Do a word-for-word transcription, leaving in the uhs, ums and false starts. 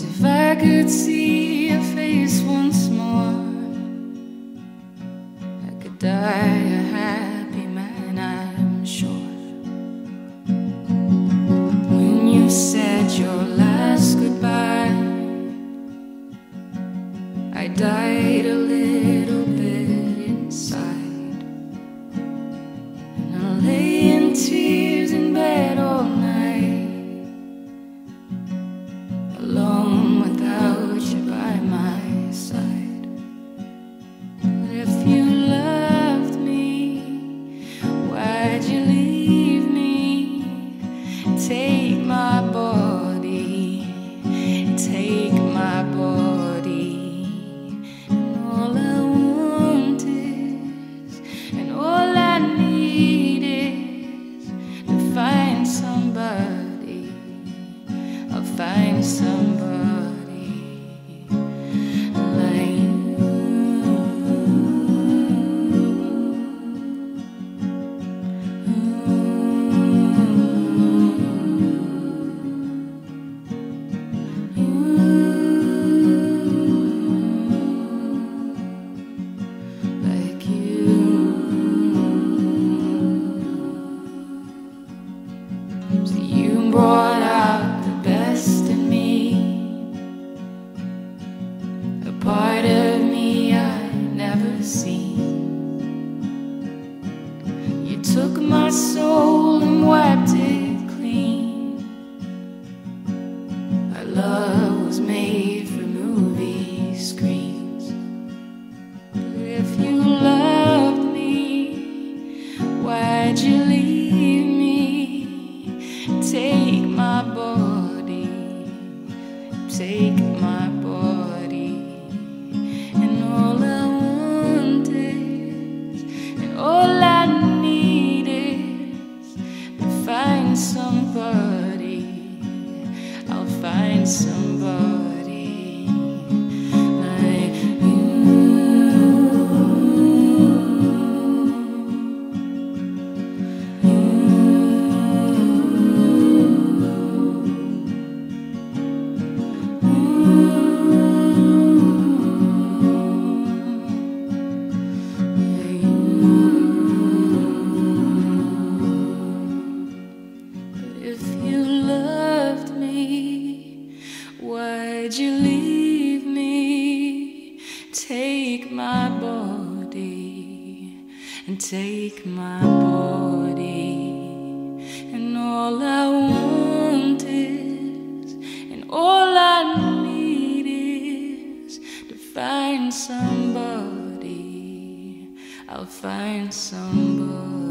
if I could see your face once more, I could die a happy man, I'm sure. When you said your last goodbye, I died a little bit inside, and I lay in tears in bed all night, alone without you by my side. But if you loved me, why'd you leave me? Take my body, take my body. And all I want is, and all I need is to find somebody. I'll find somebody like like you. So you brought out the best in me, a part of me I'd never seen. You took my soul and wiped it clean. Our love was made for movie screens. But if you loved me, why'd you leave me? Take my body, take my body. And all I want is, and all I need is to find somebody. I'll find somebody like if you loved me, why'd you leave me? Take my body and take my body. And all I want is, and all I need is to find somebody. I'll find somebody.